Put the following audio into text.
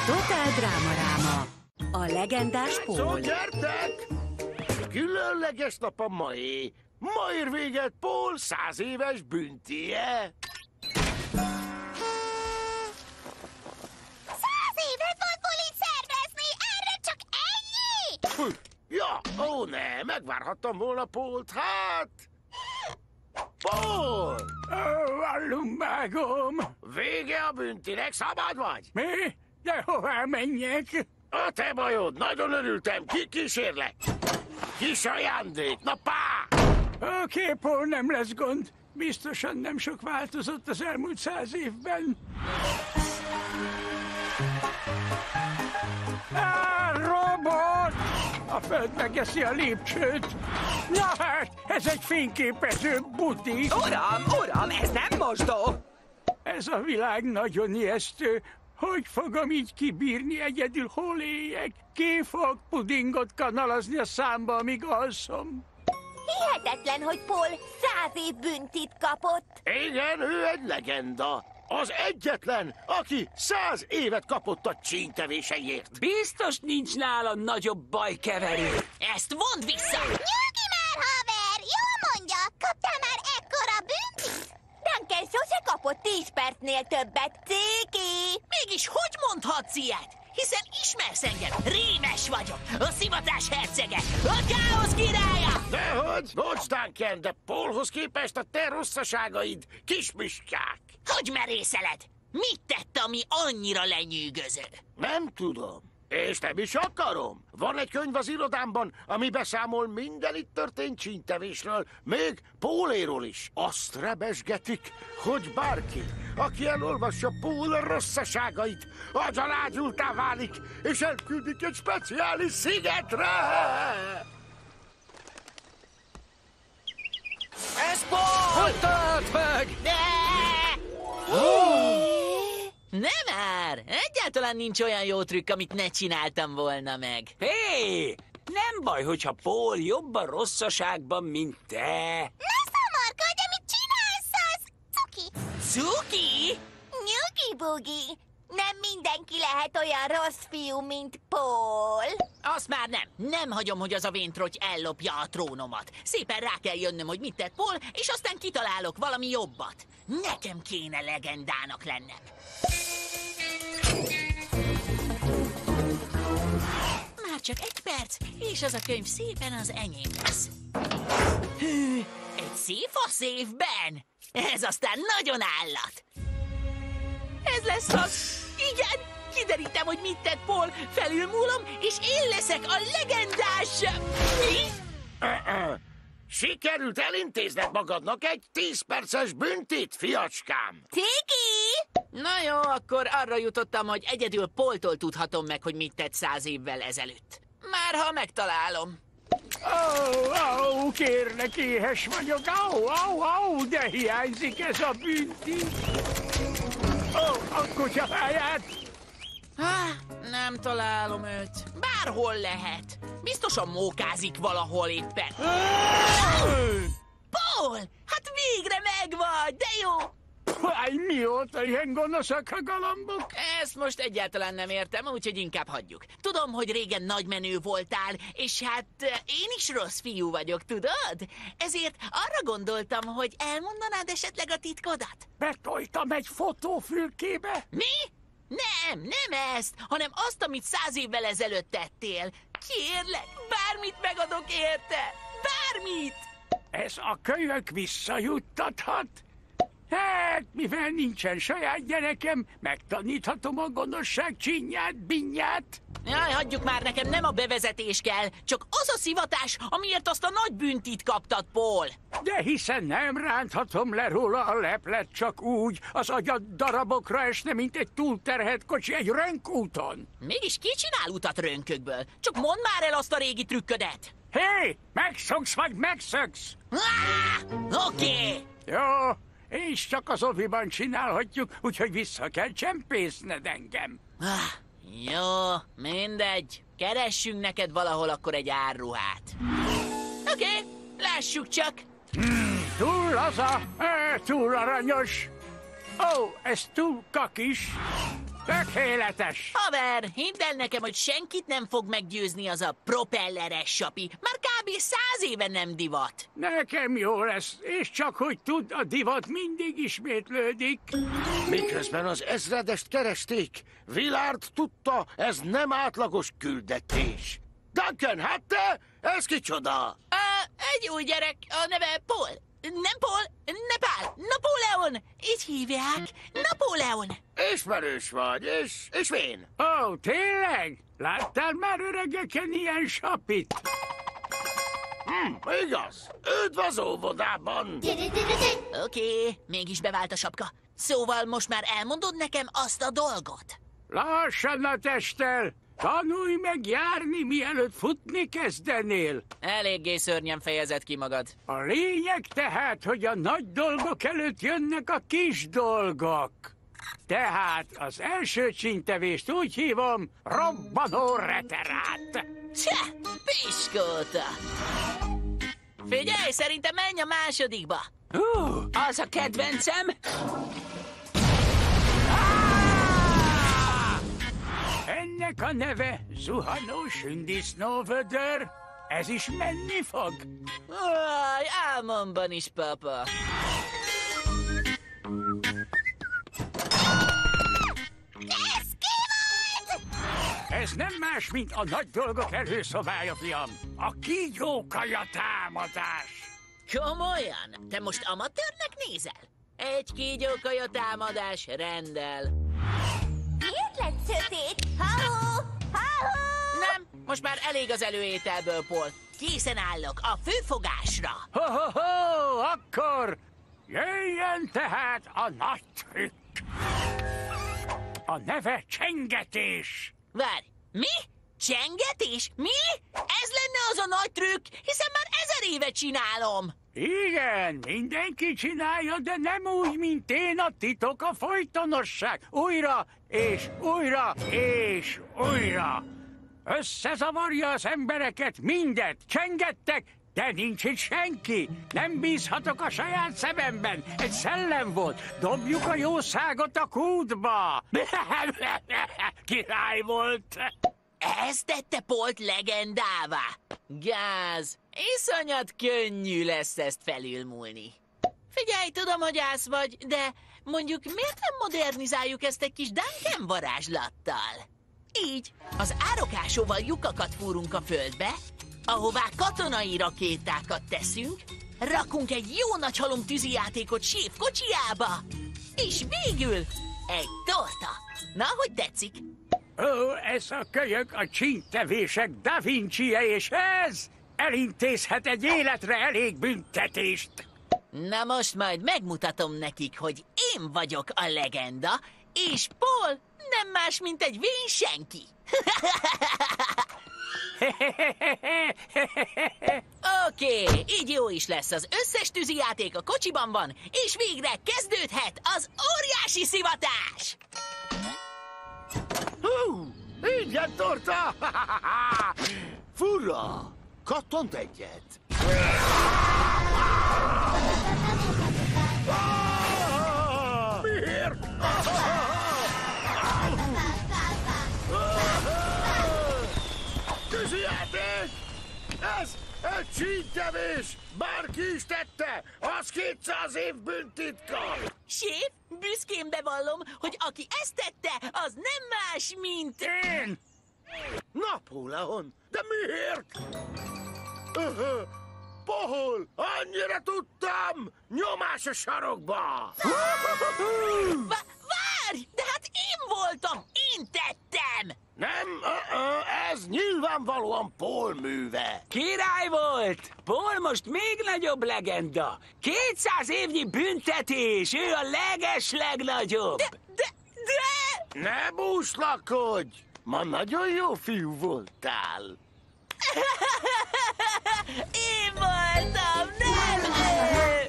Totál Dráma Ráma. A legendás Paul. Gyertek! Különleges nap a mai. Ma ér véget Paul 100 éves büntie. 100 évet volt bulit szervezni, erre csak ennyi? Ja, ó ne, megvárhattam volna Pault, hát... Paul! A lumbágom! Vége a büntinek, szabad vagy? Mi? De hová menjek? A te bajod, nagyon örültem, kísérlek. Kis ajándék, na pá! Oké, Paul, nem lesz gond. Biztosan nem sok változott az elmúlt 100 évben. Robot! A föld megeszi a lépcsőt. Na hát, ez egy fényképező buti. Uram, ez nem mosdó! Ez a világ nagyon ijesztő. Hogy fogom így kibírni egyedül, hol éljek? Ki fog pudingot kanalazni a számba, amíg alszom? Hihetetlen, hogy Paul 100 év büntit kapott. Igen, ő egy legenda. Az egyetlen, aki 100 évet kapott a csíntevéseiért. Biztos nincs nála nagyobb bajkeverő. Ezt mondd vissza! Nyugi már, haver! Jól mondja, kaptál már ekkora büntit? Duncan sose kapott 10 percnél többet. Ciki! Mégis hogy mondhatsz ilyet? Hiszen ismersz engem, Rémes vagyok, a szivatás hercege, a káosz királya! Dehogy, bocs, Duncan, de Paulhoz képest a te rosszaságaid kismiskák. Hogy merészeled? Mit tett, ami annyira lenyűgöző? Nem tudom. És nem is akarom. Van egy könyv az irodámban, ami beszámol minden itt történt csíntevésről, még Pauléról is. Azt rebesgetik, hogy bárki, aki elolvassa Paul rosszaságait, agyalágyultá válik, és elküldik egy speciális szigetre. Ez Paul! Hogy talált meg? Nem már! Egyáltalán nincs olyan jó trükk, amit ne csináltam volna meg. Hé! Nem baj, hogyha Paul jobb a rosszaságban, mint te. Ne szamarkodj, de mit csinálsz az? Cuki! Cuki? Nyugi-bugi! Nem mindenki lehet olyan rossz fiú, mint Paul. Azt már nem. Nem hagyom, hogy az a véntrotty ellopja a trónomat. Szépen rá kell jönnöm, hogy mit tett Paul, és aztán kitalálok valami jobbat. Nekem kéne legendának lennem. Már csak 1 perc, és az a könyv szépen az enyém lesz. Hű, egy szép a széfben! Ez aztán nagyon állat! Ez lesz az! Igen! Kiderítem, hogy mit tett Paul, felülmúlom, és én leszek a legendás... Mi? Sikerült elintézned magadnak egy 10 perces büntit, fiacskám. Ciki! Na jó, akkor arra jutottam, hogy egyedül Paultól tudhatom meg, hogy mit tett 100 évvel ezelőtt. Már ha megtalálom. Kérlek, éhes vagyok. De hiányzik ez a bünti. A kutyafáját. Nem találom őt. Bárhol lehet. Biztosan mókázik valahol éppen. Paul! Hát végre megvagy, de jó! Mióta ilyen gonoszak a galambok? Ezt most egyáltalán nem értem, úgyhogy inkább hagyjuk. Tudom, hogy régen nagy menő voltál, és hát én is rossz fiú vagyok, tudod? Ezért arra gondoltam, hogy elmondanád esetleg a titkodat. Betoltam egy fotófülkébe. Mi? Nem ezt, hanem azt, amit 100 évvel ezelőtt tettél. Kérlek, bármit megadok érte! Bármit! Ez a kölyök visszajuttathat? Hát, mivel nincsen saját gyerekem, megtaníthatom a gonoszság csinyát, binyát. Jaj, hagyjuk már, nekem nem a bevezetés kell, csak az a szivatás, amiért azt a nagy büntit kaptad, Paul. De hiszen nem ránthatom le róla a leplet, csak úgy, az agyad darabokra esne, mint egy túlterhelt kocsi egy rönkúton. Mégis ki csinál utat rönkökből? Csak mondd már el azt a régi trükködet. Hé, megszoksz vagy megszöksz? Oké. Jó, és csak az oviban csinálhatjuk, úgyhogy vissza kell csempészned engem. Jó, mindegy. Keressünk neked valahol akkor egy árruhát. Oké, lássuk csak. Túl laza, túl aranyos. Ez túl kakis. Tökéletes! Haver, hidd el nekem, hogy senkit nem fog meggyőzni az a propelleres sapi. Már kb. 100 éve nem divat. Nekem jó lesz, és csak hogy tudd, a divat mindig ismétlődik. Miközben az ezredest keresték, Willard tudta, ez nem átlagos küldetés. Duncan, hát te? Ez kicsoda? Egy új gyerek, a neve Paul. Nem Paul, Nepál, Napóleon. Így hívják, Napóleon. Ismerős vagy, és én? Ó, tényleg? Láttál már öregeken ilyen sapit? Igaz, üdv az óvodában. Oké, mégis bevált a sapka. Szóval most már elmondod nekem azt a dolgot? Lassan a testtel! Tanulj meg járni, mielőtt futni kezdenél. Eléggé szörnyen fejezed ki magad. A lényeg tehát, hogy a nagy dolgok előtt jönnek a kis dolgok. Tehát az első csíntevést úgy hívom, robbanó reterát. Cseh, piskóta. Figyelj, szerintem menj a másodikba. Az a kedvencem. Ennek a neve zuhanó sündisznóvödör. Ez is menni fog. Aj, álmomban is, papa. Ez ki volt? Ez nem más, mint a nagy dolgok előszobája, fiam. A kígyókaja támadás. Komolyan? Te most amatőrnek nézel? Egy kígyókaja támadás rendel. Miért lett sötét? Halló! Halló! Nem, most már elég az előételből, Paul. Készen állok a főfogásra. Ho-ho-ho, akkor jöjjön tehát a nagy trükk. A neve csengetés. Várj, mi? Csengetés? Mi? Ez lenne az a nagy trükk, hiszen már 1000 éve csinálom. Igen, mindenki csinálja, de nem úgy, mint én. A titok a folytonosság. Újra, és újra, és újra. Összezavarja az embereket, mindet. Csengettek, de nincs itt senki. Nem bízhatok a saját szememben. Egy szellem volt. Dobjuk a jószágot a kútba. Király volt. Ez tette Polt legendává. Gáz, iszonyat könnyű lesz ezt felülmúlni. Figyelj, tudom, hogy ász vagy, de mondjuk miért nem modernizáljuk ezt egy kis Duncan varázslattal? Így, az árokásóval lyukakat fúrunk a földbe, ahová katonai rakétákat teszünk, rakunk egy jó nagy halom tűzijátékot Séf kocsijába, és végül egy torta. Na, hogy tetszik? Ó, ez a kölyök a csíntevések Da Vinci-je, és ez elintézhet egy életre elég büntetést. Na most majd megmutatom nekik, hogy én vagyok a legenda, és Paul nem más, mint egy vén senki. Oké, így jó is lesz. Az összes tűzijáték a kocsiban van, és végre kezdődhet az óriási szivatás! Ingyen torta! Fura! Kattant egyet. Miért? Tűzijáték! Ez egy csíntevés! Bárki is tette, az 200 év büntitka! Séf, büszkén bevallom, hogy aki ezt tette, az nem más, mint... Én! Napóleon, de miért? Paul, annyira tudtam! Nyomás a sarokba! Várj, de hát én voltam, én tettem! Nem, ez nyilvánvalóan Paul műve. Király volt! Paul most még nagyobb legenda. 200 évnyi büntetés, ő a legeslegnagyobb. De... Ne búslakodj! Ma nagyon jó fiú voltál. Én voltam, nem ő!